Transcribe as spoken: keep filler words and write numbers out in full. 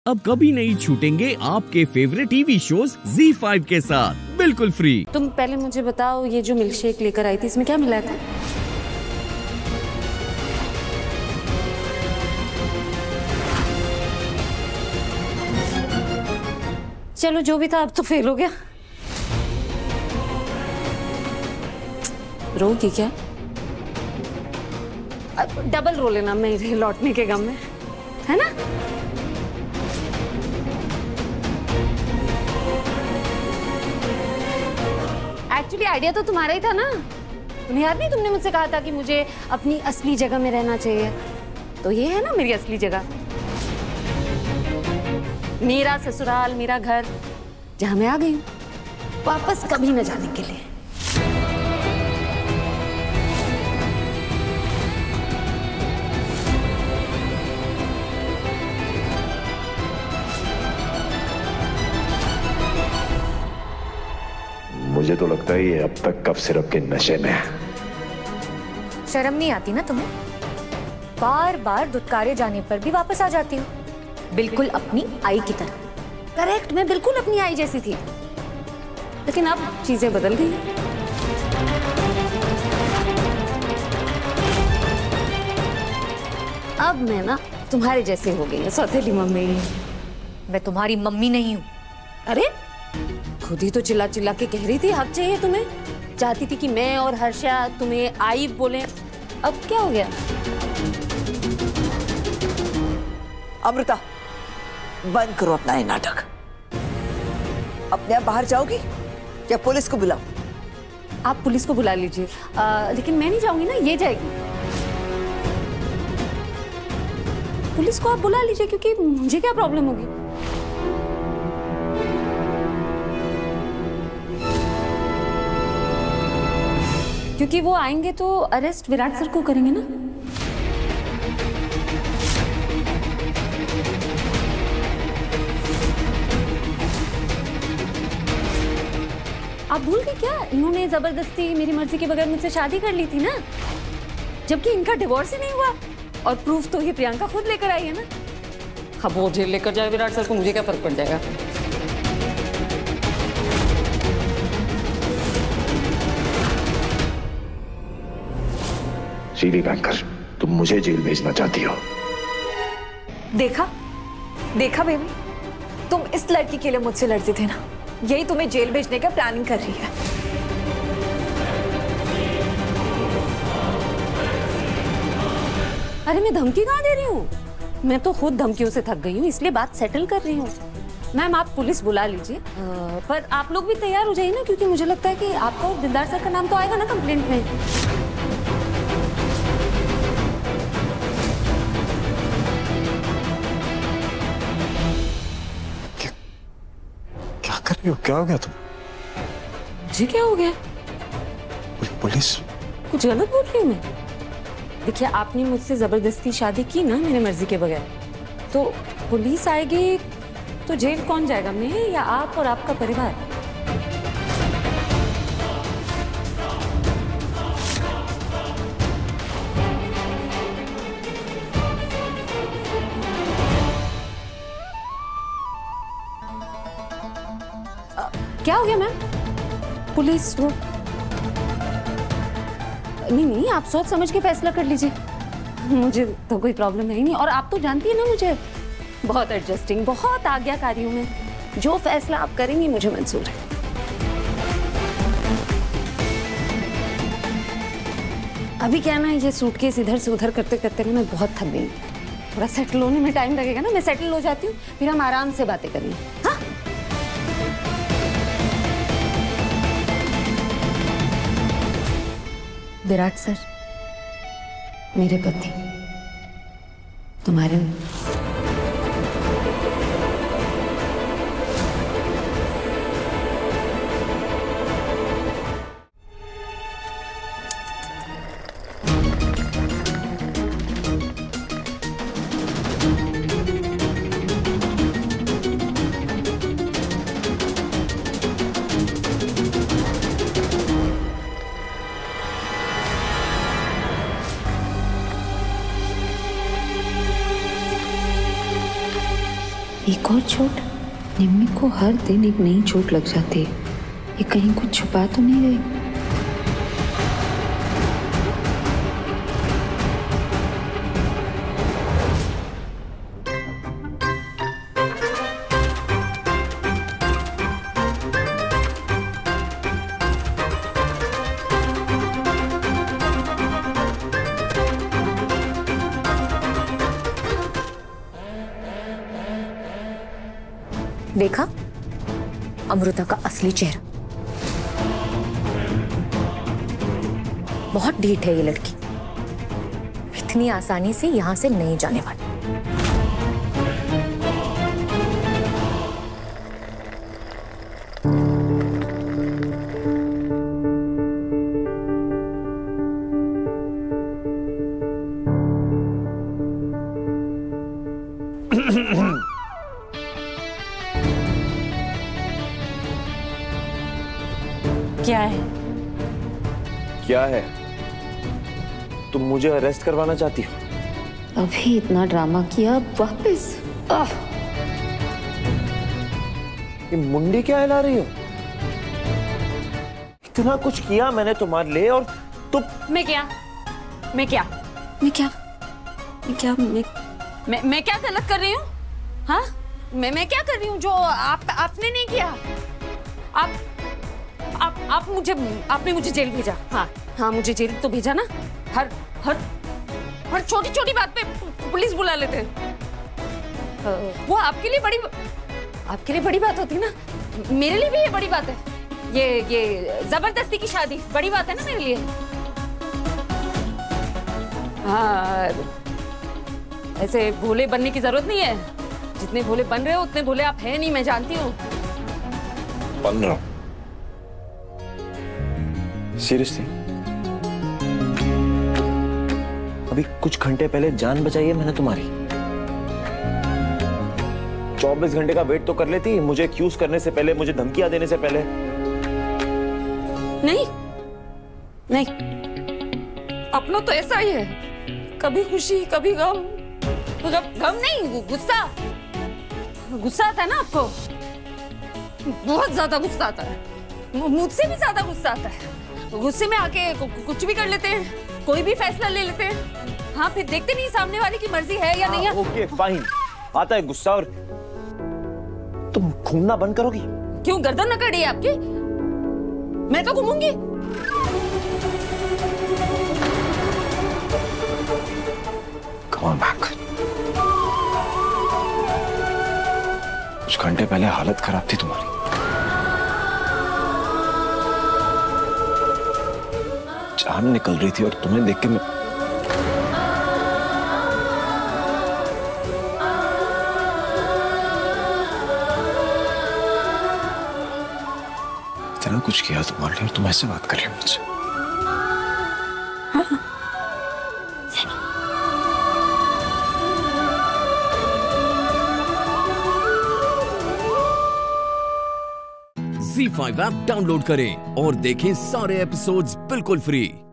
अब कभी नहीं छूटेंगे आपके favourite TV shows Zee five के साथ बिल्कुल फ्री। तुम पहले मुझे बताओ, ये जो मिल्क शेक लेकर आई थी इसमें क्या मिला था? चलो जो भी था अब तो फेल हो गया। रो की क्या? अब डबल रो लेना मेरे लौटने के गम में, है ना? एक्चुअली आइडिया तो तुम्हारा ही था ना। तुम्हें याद नहीं, तुमने मुझसे कहा था कि मुझे अपनी असली जगह में रहना चाहिए। तो ये है ना मेरी असली जगह, मेरा ससुराल, मेरा घर, जहां मैं आ गई हूँ वापस कभी न जाने के लिए। मुझे तो लगता है ये अब तक कफ सिरप के नशे में है। शर्म नहीं आती ना तुम्हें? बार बार दुत्कारे जाने पर भी वापस आ जाती हो, बिल्कुल अपनी आई की तरह। करेक्ट, मैं बिल्कुल अपनी आई जैसी थी, लेकिन अब चीजें बदल गई। अब मैं ना तुम्हारे जैसे हो गई, सौतेली मम्मी। मैं तुम्हारी मम्मी नहीं हूँ। अरे खुद ही तो चिल्ला चिल्ला के कह रही थी हक चाहिए तुम्हें, चाहती थी कि मैं और हर्षा तुम्हें आई बोले। अब क्या हो गया? अमृता, बंद करो अपना ये नाटक। अपने आप बाहर जाओगी या पुलिस को बुलाओ? आप पुलिस को बुला लीजिए, लेकिन मैं नहीं जाऊंगी ना, ये जाएगी। पुलिस को आप बुला लीजिए, क्योंकि मुझे क्या प्रॉब्लम होगी? क्योंकि वो आएंगे तो अरेस्ट विराट सर को करेंगे ना। आप भूल गए क्या? इन्होंने जबरदस्ती मेरी मर्जी के बगैर मुझसे शादी कर ली थी ना, जबकि इनका डिवोर्स ही नहीं हुआ। और प्रूफ तो ये प्रियंका खुद लेकर आई है ना। अब वो जेल लेकर जाए विराट सर को, मुझे क्या फर्क पड़ जाएगा? शीली बैंकर, तुम मुझे जेल भेजना चाहती हो? देखा देखा बेबी, तुम इस लड़की के लिए मुझसे लड़ते थे ना, यही तुम्हें जेल भेजने का प्लानिंग कर रही है। अरे मैं धमकी कहाँ दे रही हूँ? मैं तो खुद धमकियों से थक गई हूँ, इसलिए बात सेटल कर रही हूँ। मैम आप पुलिस बुला लीजिए, पर आप लोग भी तैयार हो जाइए ना, क्योंकि मुझे लगता है कि आपका और दिलदार सर का नाम तो आएगा ना कंप्लेंट में। क्या कर रही हो? क्या हो गया तुम? जी क्या हो गया? पुलिस? कुछ गलत बोल रही हूँ मैं? देखिए, आपने मुझसे जबरदस्ती शादी की ना मेरी मर्जी के बगैर, तो पुलिस आएगी तो जेल कौन जाएगा, मैं या आप और आपका परिवार? आ, क्या हो गया मैम? पुलिस वो नहीं नहीं, आप सोच समझ के फैसला कर लीजिए, मुझे तो कोई प्रॉब्लम है ही नहीं। और आप तो जानती है ना मुझे, बहुत एडजस्टिंग, बहुत आज्ञाकारी हूँ मैं। जो फैसला आप करेंगी मुझे मंजूर है। अभी क्या ना, ये सूटकेस इधर से उधर करते करते ना मैं बहुत थक गई। थोड़ा सेटल होने में टाइम लगेगा ना, मैं सेटल हो जाती हूँ, फिर हम आराम से बातें करेंगे। हाँ, विराट सर मेरे पति, तुम्हारे एक और चोट? निम्मी को हर दिन एक नई चोट लग जाती है। ये कहीं कुछ छुपा तो नहीं रही? देखा अमृता का असली चेहरा। बहुत ढीठ है ये लड़की, इतनी आसानी से यहां से नहीं जाने वाली। क्या है? क्या है? तुम मुझे अरेस्ट करवाना चाहती हो? अभी इतना ड्रामा किया, वापस आह। ये मुंडी क्या हिला रही हो? इतना कुछ किया मैंने तुम्हारे लिए और तुम। मैं क्या मैं क्या मैं क्या मैं क्या मैं मैं, मैं क्या गलत कर रही हूँ? हाँ, मैं मैं क्या कर रही हूँ जो आप आपने नहीं किया? आप आप आप मुझे आपने मुझे जेल भेजा। हाँ हाँ, मुझे जेल तो भेजा ना। हर हर हर छोटी छोटी बात पे पुलिस बुला लेते हैं। वो आपके लिए बड़ी आपके लिए बड़ी बात होती है ना, मेरे लिए भी ये बड़ी बात है। ये ये जबरदस्ती की शादी बड़ी बात है ना मेरे लिए। हाँ, ऐसे भोले बनने की जरूरत नहीं है। जितने भोले बन रहे हो उतने भोले आप हैं नहीं, मैं जानती हूँ। बन रहा हूं सीरियसली। अभी कुछ घंटे पहले जान बचाई है मैंने तुम्हारी। चौबीस घंटे का वेट तो कर लेती मुझे एक्यूज करने से पहले, मुझे धमकियां देने से पहले। नहीं नहीं, अपना तो ऐसा ही है, कभी खुशी कभी गम। गम, गम नहीं, गुस्सा गुस्सा आता है ना आपको, बहुत ज्यादा गुस्सा आता है, मुझसे भी ज्यादा गुस्सा आता है। गुस्से में आके कुछ भी कर लेते हैं, कोई भी फैसला ले लेते हैं। हाँ, फिर देखते नहीं सामने वाले की मर्जी है या नहीं है। ओके फाइन, आता है गुस्सा और तुम घूमना बंद करोगी? क्यों, गर्दन न कड़ी है आपकी? मैं तो घूमूंगी। Come on back. कुछ घंटे पहले हालत खराब थी तुम्हारी। जान निकल रही थी और तुम्हें देख के मैं इतना कुछ किया तुम्हारे लिए और तुम ऐसे बात कर रही हो मुझसे। ज़ी फाइव ऐप डाउनलोड करें और देखें सारे एपिसोड्स बिल्कुल फ्री।